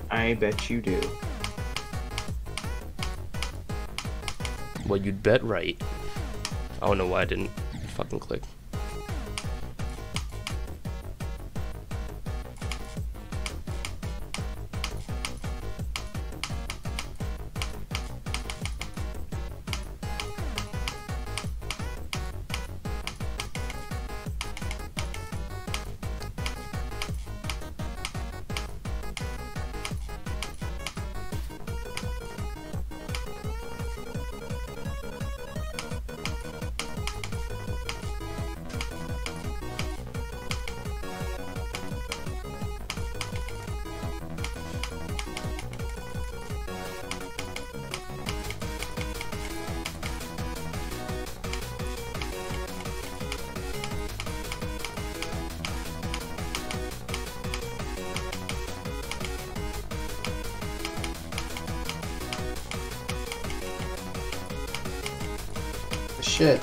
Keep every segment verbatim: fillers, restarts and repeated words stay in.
I bet you do. Well, you'd bet right. I don't know why I didn't fucking click. Shit.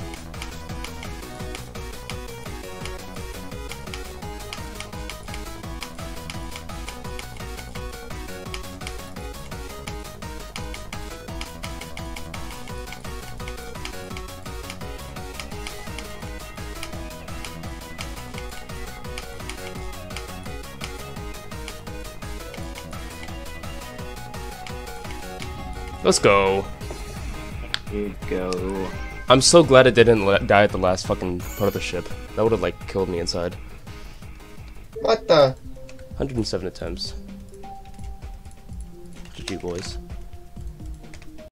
Let's go. You go. I'm so glad it didn't let die at the last fucking part of the ship. That would have like killed me inside. What the? one hundred seven attempts. G G boys.